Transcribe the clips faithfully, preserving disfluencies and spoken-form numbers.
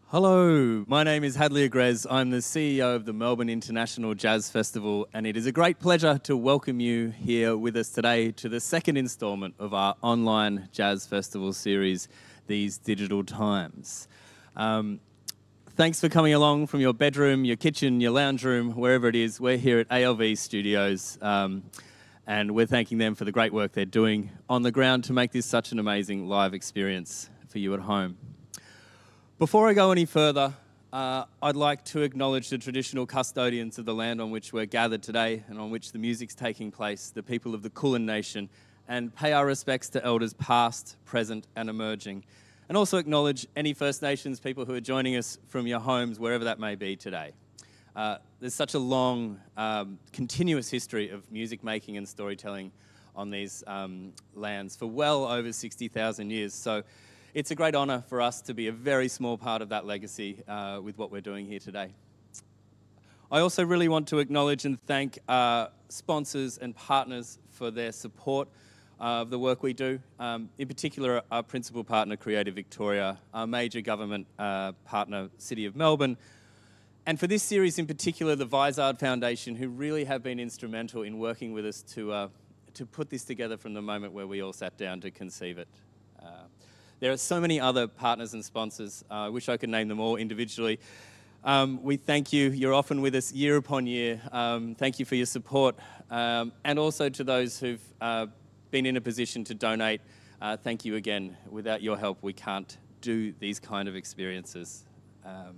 Hello, my name is Hadley Agrez. I'm the C E O of the Melbourne International Jazz Festival, and it is a great pleasure to welcome you here with us today to the second instalment of our online jazz festival series, These Digital Times. Um, thanks for coming along from your bedroom, your kitchen, your lounge room, wherever it is. We're here at A L V Studios, um, and we're thanking them for the great work they're doing on the ground to make this such an amazing live experience for you at home. Before I go any further, uh, I'd like to acknowledge the traditional custodians of the land on which we're gathered today and on which the music's taking place, the people of the Kulin Nation, and pay our respects to elders past, present and emerging. And also acknowledge any First Nations people who are joining us from your homes, wherever that may be today. Uh, there's such a long, um, continuous history of music making and storytelling on these um, lands for well over sixty thousand years. So it's a great honour for us to be a very small part of that legacy uh, with what we're doing here today. I also really want to acknowledge and thank our sponsors and partners for their support of the work we do. Um, in particular, our principal partner, Creative Victoria, our major government uh, partner, City of Melbourne, and for this series in particular, the Vizard Foundation, who really have been instrumental in working with us to, uh, to put this together from the moment where we all sat down to conceive it. Uh, There are so many other partners and sponsors. Uh, I wish I could name them all individually. Um, we thank you. You're often with us year upon year. Um, thank you for your support. Um, and also to those who've uh, been in a position to donate, uh, thank you again. Without your help, we can't do these kind of experiences. Um,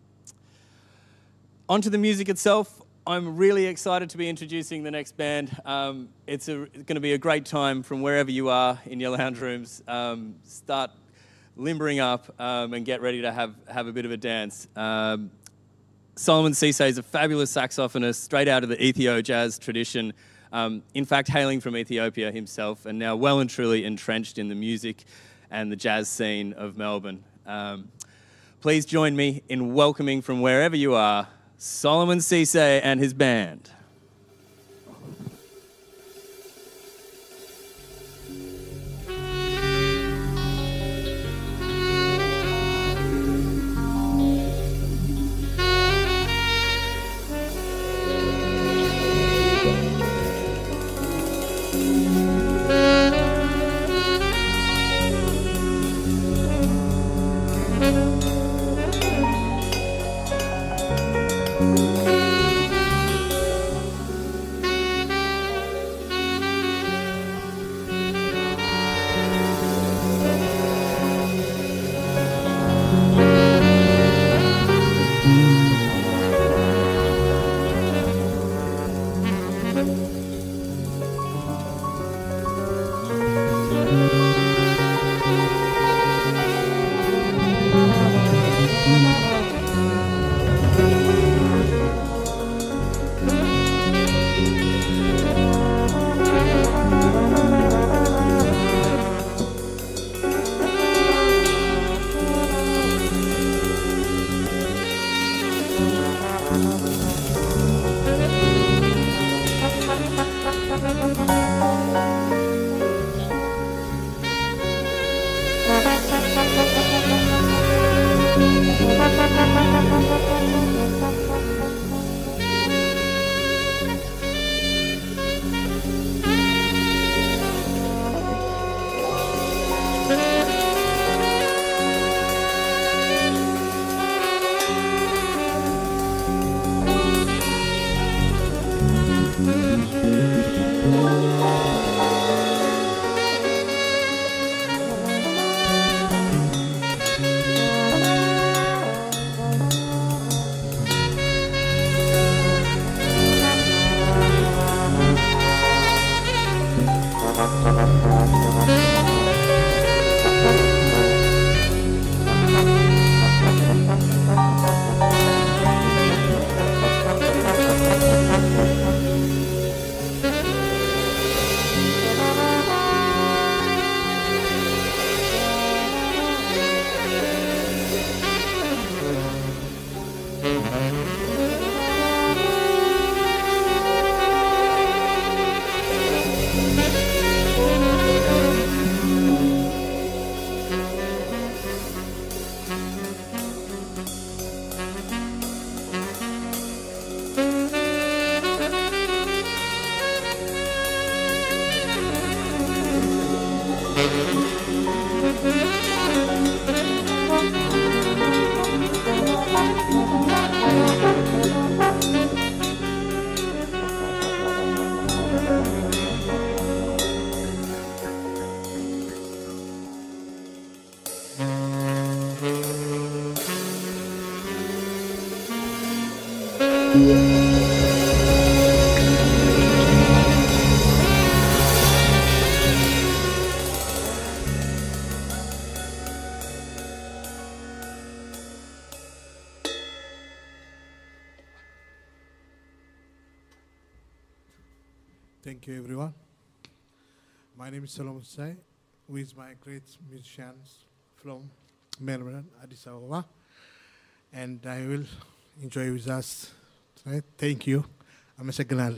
on to the music itself. I'm really excited to be introducing the next band. Um, it's going to be a great time from wherever you are in your lounge rooms. Um, start limbering up um, and get ready to have, have a bit of a dance. Um, Solomon Cisse is a fabulous saxophonist straight out of the Ethio jazz tradition. Um, in fact, hailing from Ethiopia himself and now well and truly entrenched in the music and the jazz scene of Melbourne. Um, please join me in welcoming from wherever you are, Solomon Cisse and his band. Thank you, everyone. My name is Solomon Sai, who is my great musicians from Melbourne, Addis Ababa, and I will enjoy with us tonight. Thank you. I'm a Seganal.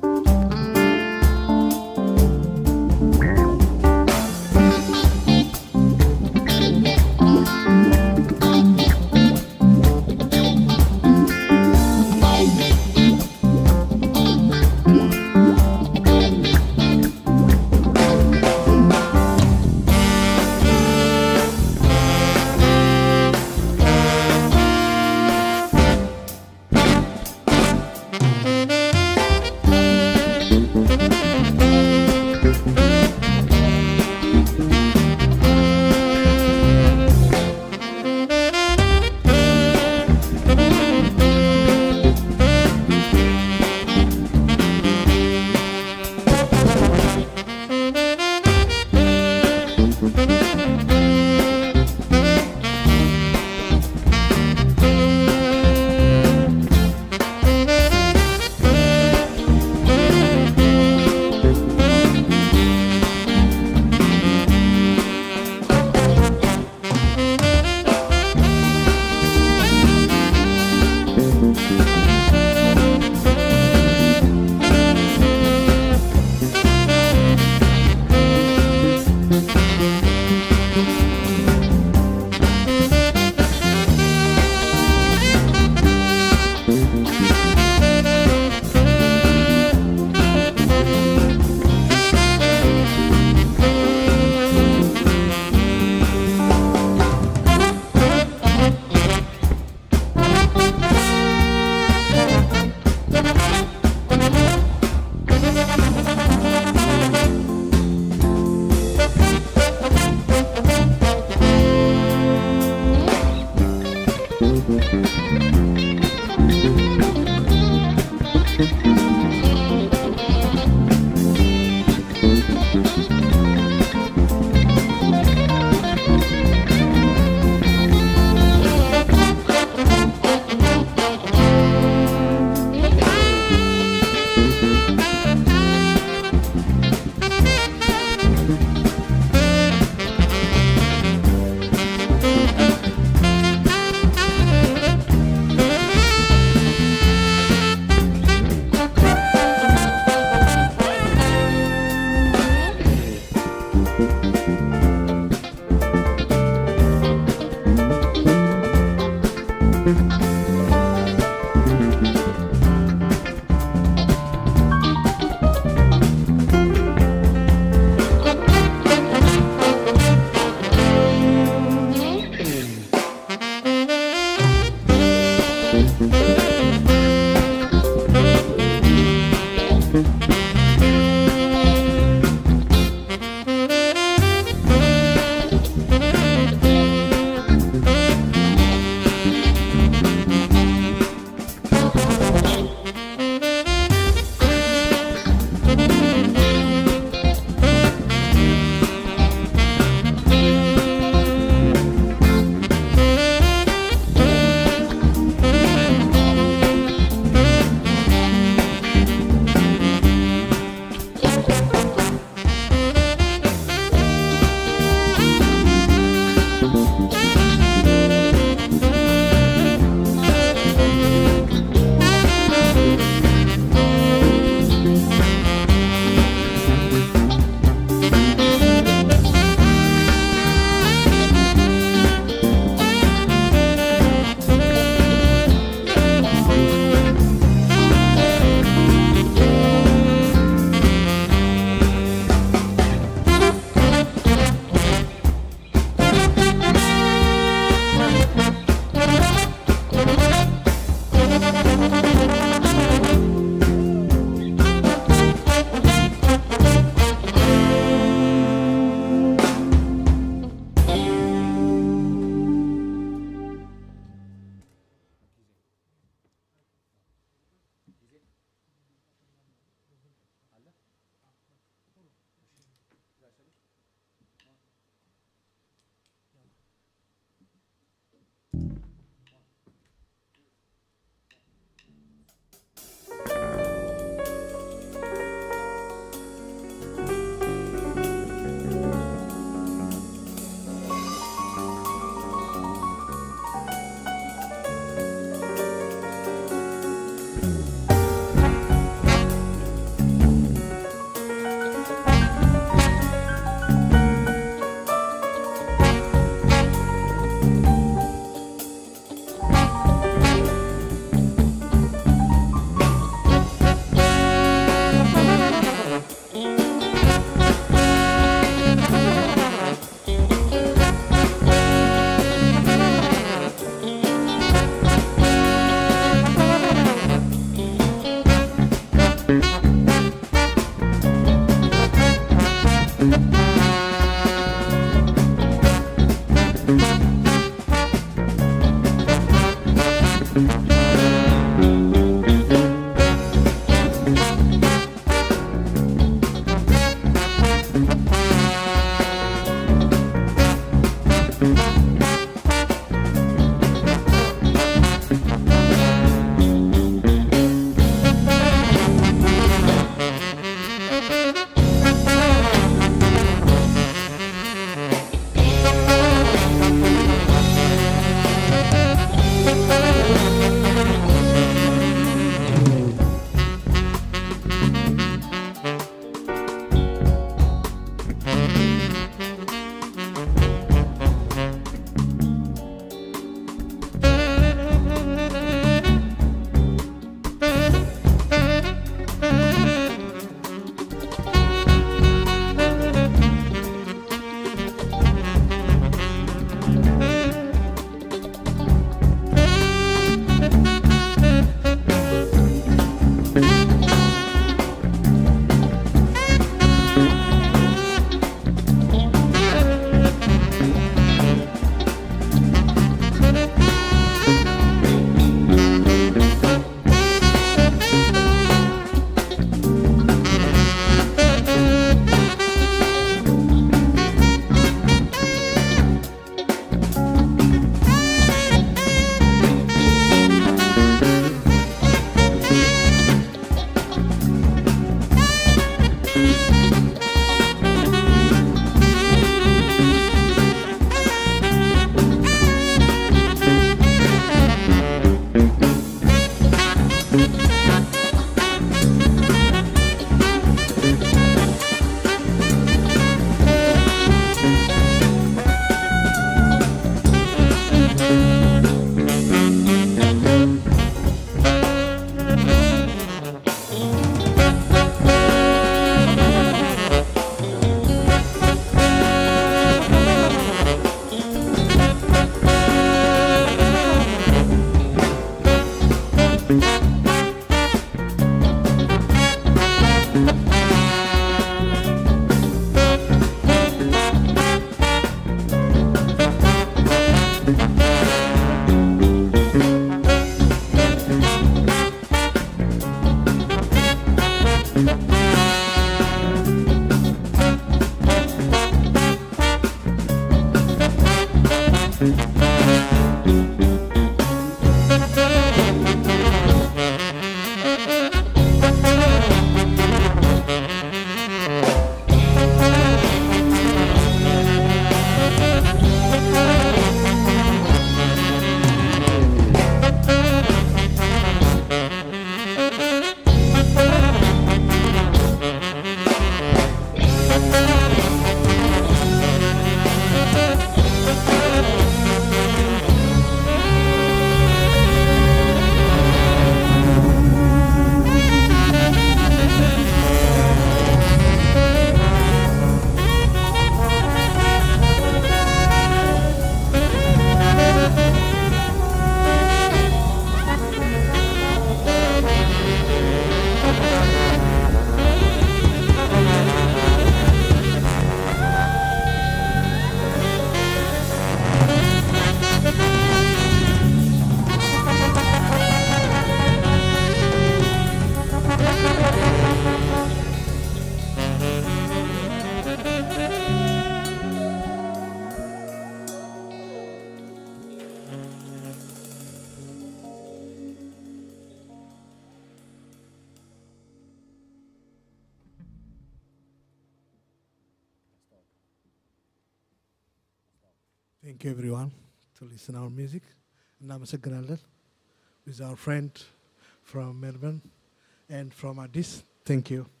Thank you everyone to listen our music. Namaste with our friend from Melbourne and from Addis. Thank you.